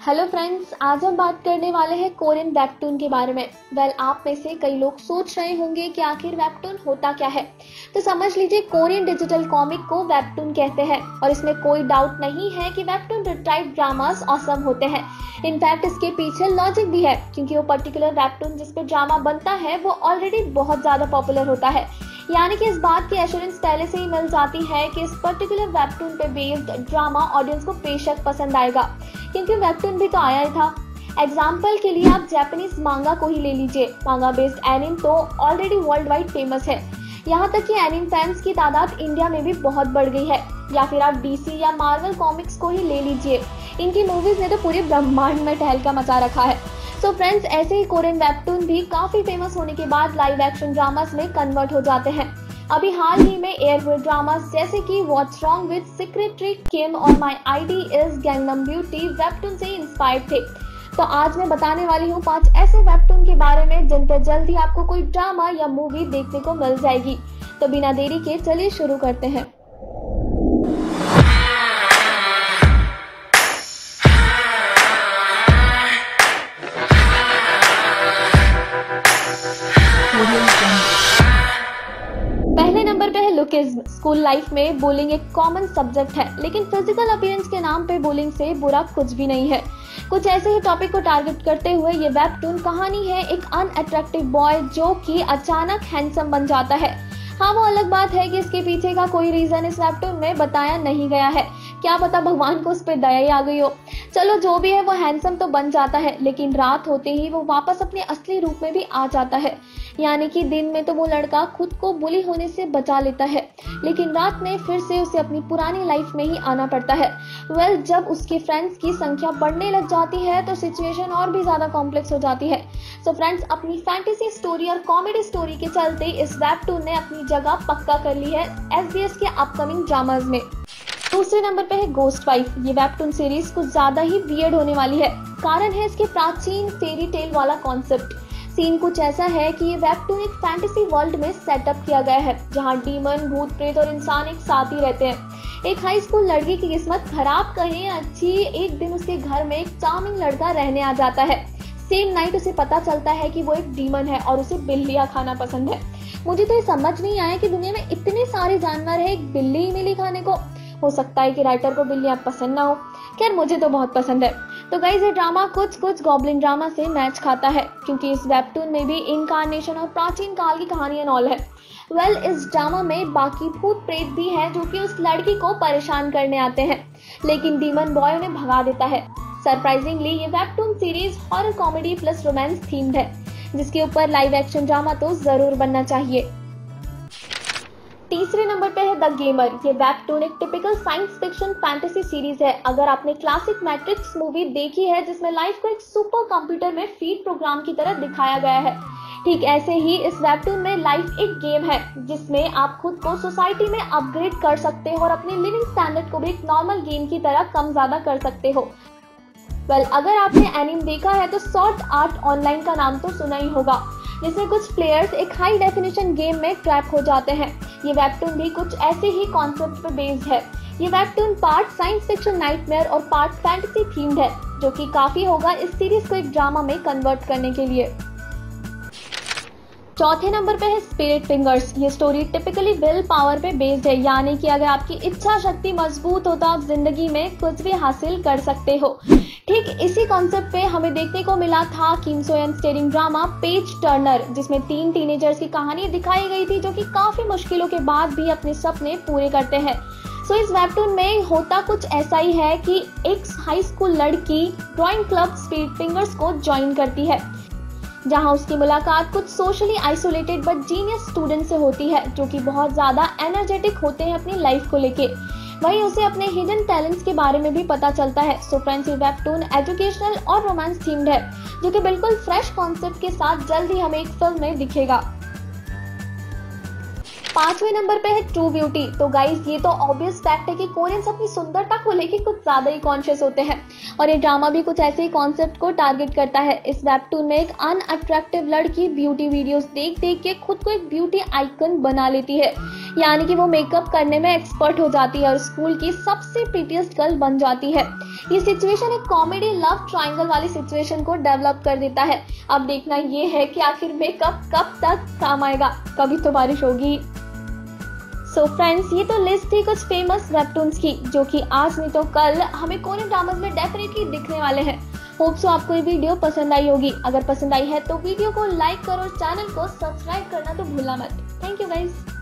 Hello friends, आज हम बात करने वाले हैं कोरियन वेबटून के बारे में। आप में से कई लोग सोच रहे होंगे कि आखिर वेबटून होता क्या है। तो समझ लीजिए, कोरियन डिजिटल कॉमिक को वेबटून कहते हैं और इसमें कोई डाउट नहीं है कि वेबटून रिट्राइव ड्रामास ऑसम होते हैं। इनफैक्ट इसके पीछे लॉजिक भी है, क्योंकि वो पर्टिकुलर वेबटून जिस पे ड्रामा बनता है वो ऑलरेडी बहुत ज्यादा पॉपुलर होता है। यानी कि इस बात की एश्योरेंस पहले से ही मिल जाती है कि इस पर्टिकुलर वेबटून पे बेस्ड ड्रामा ऑडियंस को बेशक पसंद आएगा, क्योंकि वेबटून भी तो आया ही था। एग्जाम्पल के लिए आप जापानीज मांगा को ही ले लीजिए। मांगा बेस्ड एनिम तो ऑलरेडी वर्ल्ड वाइड फेमस है, यहाँ तक कि एनिम फैंस की तादाद इंडिया में भी बहुत बढ़ गई है। या फिर आप डीसी या मार्वल कॉमिक्स को ही ले लीजिए, इनकी मूवीज ने तो पूरे ब्रह्मांड में तहलका मचा रखा है। सो फ्रेंड्स, ऐसे ही कोरियन वेबटून भी काफी फेमस होने के बाद लाइव एक्शन ड्रामास में कन्वर्ट हो जाते हैं। अभी हाल ही में एयर हुए ड्रामास जैसे कि what's wrong with secretary Kim और my ID is Gangnam beauty webtoon से इंस्पायर्ड थे। तो आज मैं बताने वाली हूँ 5 ऐसे वेबटून के बारे में जिन पर जल्द ही आपको कोई ड्रामा या मूवी देखने को मिल जाएगी। तो बिना देरी के चलिए शुरू करते हैं। पहले नंबर पे है लुकिज्म। स्कूल लाइफ में बुलिंग एक कॉमन सब्जेक्ट है, लेकिन फिजिकल अपीयरेंस के नाम पे बुलिंग से बुरा कुछ भी नहीं है। कुछ ऐसे ही टॉपिक को टारगेट करते हुए ये वेबटून कहानी है एक अनअट्रैक्टिव बॉय जो कि अचानक हैंडसम बन जाता है। हाँ, वो अलग बात है कि इसके पीछे का कोई रीजन इस वेबटून में बताया नहीं गया है। क्या पता भगवान को उस पर दया ही आ गई हो। चलो जो भी है, वो हैंडसम तो बन जाता है, लेकिन रात होते ही वो वापस अपने असली रूप में भी आ जाता है। यानी कि दिन में तो वो लड़का खुद को बुली होने से बचा लेता है, लेकिन रात में फिर से उसे अपनी पुरानी लाइफ में ही आना पड़ता है। जब उसके फ्रेंड्स की संख्या बढ़ने लग जाती है तो सिचुएशन और भी ज्यादा कॉम्प्लेक्स हो जाती है। सो फ्रेंड्स, अपनी फैंटेसी स्टोरी और कॉमेडी स्टोरी के चलते इस वेबटून ने अपनी जगह पक्का कर ली है SBS के अपकमिंग ड्रामाज में। दूसरे नंबर पे है घोस्ट वाइफ। ये वेबटून सीरीज कुछ ज्यादा ही वियर्ड होने वाली है। कारण है इसके प्राचीन फेरी टेल वाला कॉन्सेप्ट। सीन कुछ ऐसा है कि ये वेबटून एक फैंटेसी वर्ल्ड में सेटअप किया गया है, जहाँ डीमन, भूत प्रेत और इंसान एक साथ ही रहते हैं। एक हाई स्कूल लड़की की किस्मत खराब कहें अच्छी, एक दिन उसके घर में एक चार्मिंग लड़का रहने आ जाता है। सेम नाइट उसे पता चलता है कि वो एक डीमन है और उसे बिल्लियां खाना पसंद है। मुझे तो ये समझ नहीं आया कि दुनिया में इतने सारे जानवर है, एक बिल्ली ही मिली खाने को। हो सकता है कि राइटर को बिल्लियां पसंद ना हो, खैर मुझे तो बहुत पसंद है। तो गाइस, ये ड्रामा कुछ गॉब्लिन ड्रामा से मैच खाता है, क्योंकि इस वेबटून में भी इनकार्नेशन और प्राचीन काल की कहानी एंड ऑल है। इस ड्रामा में बाकी भूत प्रेत भी हैं जो कि उस लड़की को परेशान करने आते हैं, लेकिन डीमन बॉय उन्हें भगा देता है। सरप्राइजिंगली ये webtoon series horror comedy plus romance themed है, जिसके ऊपर लाइव एक्शन ड्रामा तो जरूर बनना चाहिए। तीसरे नंबर पे है द गेमर। ये वेबटून एक typical science fiction fantasy series है। अगर आपने क्लासिक मैट्रिक्स मूवी देखी है, जिसमें लाइफ को एक सुपर कंप्यूटर में फीड प्रोग्राम की तरह दिखाया गया है, ठीक ऐसे ही इस वेबटून में लाइफ एक गेम है, जिसमें आप खुद को सोसाइटी में अपग्रेड कर सकते हो और अपने लिविंग स्टैंडर्ड को भी एक नॉर्मल गेम की तरह कम ज्यादा कर सकते हो। अगर आपने एनिम देखा है तो सॉर्ट आर्ट ऑनलाइन का नाम तो सुना ही होगा, जिसमें कुछ प्लेयर्स एक हाई डेफिनेशन गेम में ट्रैप हो जाते हैं। ये वेबटून भी कुछ ऐसे ही कॉन्सेप्ट पर बेस्ड है। ये webtoon part science fiction nightmare और पार्ट फैंटेसी थीम्ड है, जो कि काफी होगा इस सीरीज को एक ड्रामा में कन्वर्ट करने के लिए। चौथे नंबर पे है स्पिरिट फिंगर्स। ये स्टोरी टिपिकली विल पावर पे बेस्ड है, यानी कि अगर आपकी इच्छा शक्ति मजबूत हो तो आप जिंदगी में कुछ भी हासिल कर सकते हो। ठीक इसी कॉन्सेप्ट पे हमें देखने को मिला था Kim So An starring drama page turner, जिसमें 3 टीनेजर्स की कहानी दिखाई गई थी, जो कि काफी मुश्किलों के बाद भी अपने सपने पूरे करते हैं। इस वेबटून में होता कुछ ऐसा ही है कि एक हाई स्कूल लड़की ड्राइंग क्लब स्पिरिट फिंगर्स को ज्वाइन करती है, जहां उसकी मुलाकात कुछ socially isolated but genius student से होती है, जो कि बहुत ज्यादा एनर्जेटिक होते हैं अपनी लाइफ को लेके। वहीं उसे अपने हिडन टैलेंट्स के बारे में भी पता चलता है। सो फ्रेंड्स, ये वेबटून एजुकेशनल और रोमांस थीम्ड है, जो कि बिल्कुल फ्रेश कॉन्सेप्ट के साथ जल्द ही हमें एक फिल्म में दिखेगा। 5वें नंबर पे है ट्रू ब्यूटी। तो गाइस, ये तो ऑब्वियस फैक्ट है कि कोरियंस अपनी सुंदरता को लेकर कुछ ज्यादा ही कॉन्शियस होते हैं। और ये ड्रामा भी कुछ ऐसे ही कॉन्सेप्ट को टारगेट करता है। इस वेबटून में एक अनअट्रैक्टिव लड़की ब्यूटी वीडियोस देख देख के खुद को एक ब्यूटी आइकन बना लेती है, यानी कि वो मेकअप करने में एक्सपर्ट हो जाती है और स्कूल की सबसे प्रीटीएस्ट गर्ल बन जाती है। ये सिचुएशन एक कॉमेडी लव ट्रायंगल वाली सिचुएशन को डेवलप कर देता है। अब देखना ये है कि आखिर मेकअप कब तक काम आएगा, कभी तो बारिश होगी। सो फ्रेंड्स, ये तो लिस्ट थी कुछ फेमस वेबटून्स की, जो कि आज नहीं तो कल हमें कोरियन ड्रामास में डेफिनेटली दिखने वाले हैं। होप सो आपको ये वीडियो पसंद आई होगी। अगर पसंद आई है तो वीडियो को लाइक करो और चैनल को सब्सक्राइब करना तो भूलना मत। Thank you guys.